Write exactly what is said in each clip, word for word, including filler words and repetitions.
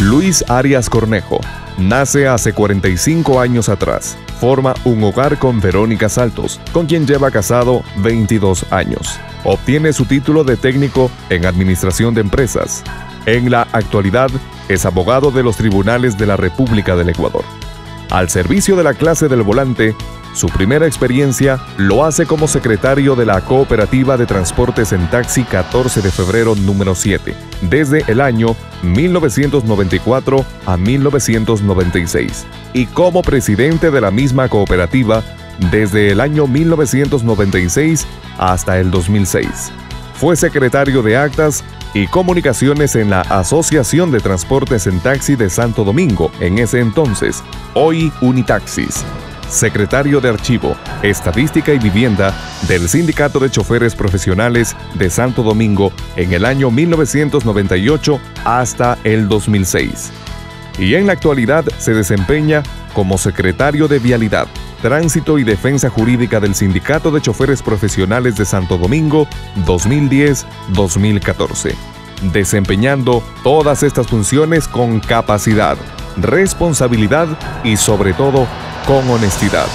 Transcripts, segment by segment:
Luis Arias Cornejo nace hace cuarenta y cinco años atrás. Forma un hogar con Verónica Saltos, con quien lleva casado veintidós años. Obtiene su título de técnico en Administración de Empresas. En la actualidad, es abogado de los tribunales de la República del Ecuador. Al servicio de la clase del volante, su primera experiencia lo hace como secretario de la Cooperativa de Transportes en Taxi catorce de febrero número siete, desde el año mil novecientos noventa y cuatro a mil novecientos noventa y seis, y como presidente de la misma cooperativa desde el año mil novecientos noventa y seis hasta el dos mil seis. Fue secretario de Actas y Comunicaciones en la Asociación de Transportes en Taxi de Santo Domingo, en ese entonces, hoy Unitaxis. Secretario de Archivo, Estadística y Vivienda del Sindicato de Choferes Profesionales de Santo Domingo en el año mil novecientos noventa y ocho hasta el dos mil seis. Y en la actualidad se desempeña como secretario de Vialidad, Tránsito y Defensa Jurídica del Sindicato de Choferes Profesionales de Santo Domingo dos mil diez a dos mil catorce, desempeñando todas estas funciones con capacidad, responsabilidad y sobre todo con honestidad.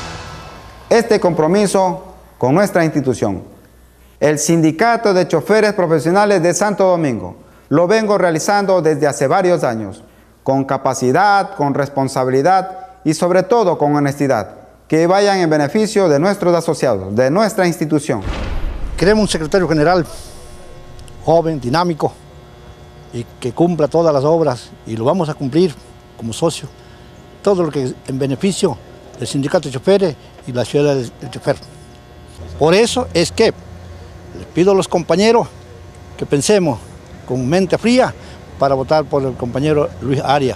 Este compromiso con nuestra institución, el Sindicato de Choferes Profesionales de Santo Domingo, lo vengo realizando desde hace varios años, con capacidad, con responsabilidad y sobre todo con honestidad, que vayan en beneficio de nuestros asociados, de nuestra institución. Queremos un secretario general joven, dinámico y que cumpla todas las obras, y lo vamos a cumplir como socio. Todo lo que en beneficio del sindicato de choferes y la ciudad del, del chofer. Por eso es que les pido a los compañeros que pensemos con mente fría para votar por el compañero Luis Arias.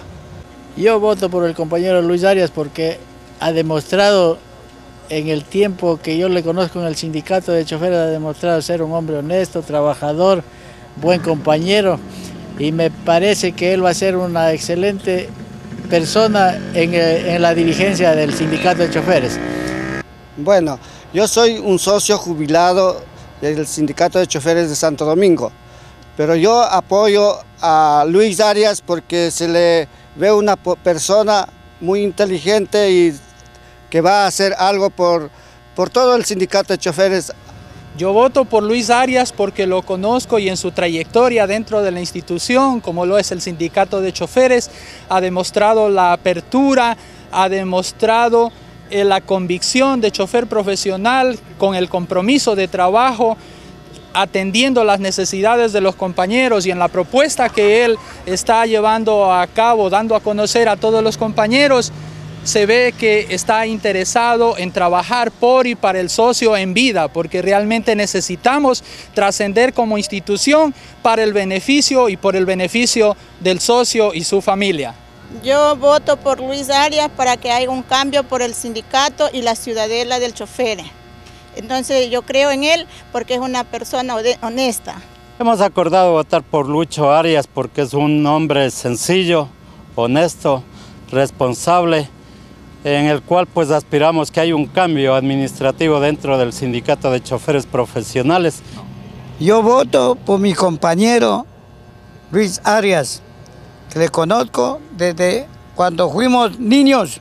Yo voto por el compañero Luis Arias porque ha demostrado en el tiempo que yo le conozco en el sindicato de choferes, ha demostrado ser un hombre honesto, trabajador, buen compañero, y me parece que él va a ser una excelente persona en, en la dirigencia del sindicato de choferes. Bueno, yo soy un socio jubilado del sindicato de choferes de Santo Domingo, pero yo apoyo a Luis Arias porque se le ve una persona muy inteligente y que va a hacer algo por, por todo el sindicato de choferes. Yo voto por Luis Arias porque lo conozco y en su trayectoria dentro de la institución, como lo es el sindicato de choferes, ha demostrado la apertura, ha demostrado eh, la convicción de chofer profesional con el compromiso de trabajo, atendiendo las necesidades de los compañeros, y en la propuesta que él está llevando a cabo, dando a conocer a todos los compañeros, se ve que está interesado en trabajar por y para el socio en vida, porque realmente necesitamos trascender como institución para el beneficio y por el beneficio del socio y su familia. Yo voto por Luis Arias para que haya un cambio por el sindicato y la ciudadela del chofer. Entonces yo creo en él porque es una persona honesta. Hemos acordado votar por Lucho Arias porque es un hombre sencillo, honesto, responsable, en el cual pues aspiramos que haya un cambio administrativo dentro del sindicato de choferes profesionales. Yo voto por mi compañero Luis Arias, que le conozco desde cuando fuimos niños,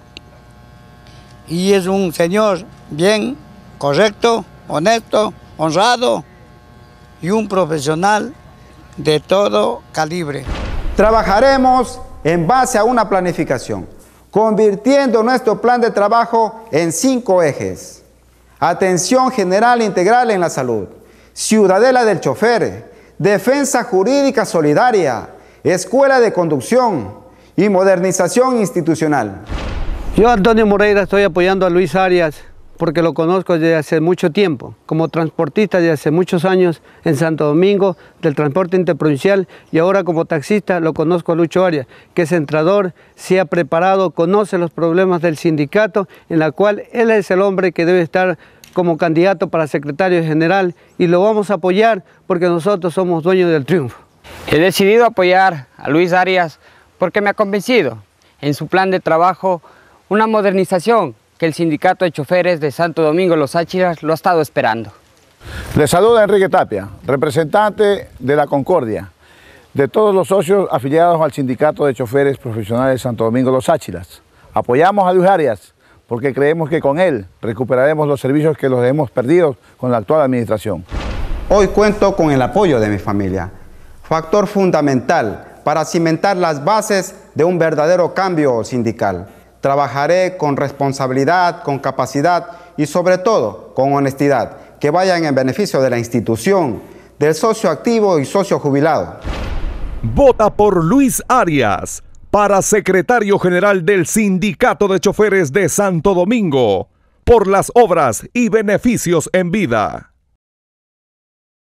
y es un señor bien, correcto, honesto, honrado y un profesional de todo calibre. Trabajaremos en base a una planificación, convirtiendo nuestro plan de trabajo en cinco ejes. Atención general integral en la salud, ciudadela del chofer, defensa jurídica solidaria, escuela de conducción y modernización institucional. Yo, Antonio Moreira, estoy apoyando a Luis Arias porque lo conozco desde hace mucho tiempo, como transportista desde hace muchos años en Santo Domingo del transporte interprovincial, y ahora como taxista lo conozco a Lucho Arias, que es entrador, se ha preparado, conoce los problemas del sindicato, en la cual él es el hombre que debe estar como candidato para secretario general, y lo vamos a apoyar porque nosotros somos dueños del triunfo. He decidido apoyar a Luis Arias porque me ha convencido en su plan de trabajo una modernización que el sindicato de choferes de Santo Domingo Los Áchiras lo ha estado esperando. Les saluda Enrique Tapia, representante de la Concordia. de todos los socios afiliados al Sindicato de Choferes Profesionales de Santo Domingo Los Áchilas. Apoyamos a Luis Arias porque creemos que con él recuperaremos los servicios que los hemos perdido con la actual administración. Hoy cuento con el apoyo de mi familia, factor fundamental para cimentar las bases de un verdadero cambio sindical. Trabajaré con responsabilidad, con capacidad y sobre todo con honestidad, que vayan en beneficio de la institución, del socio activo y socio jubilado. Vota por Luis Arias para secretario general del Sindicato de Choferes de Santo Domingo, por las obras y beneficios en vida.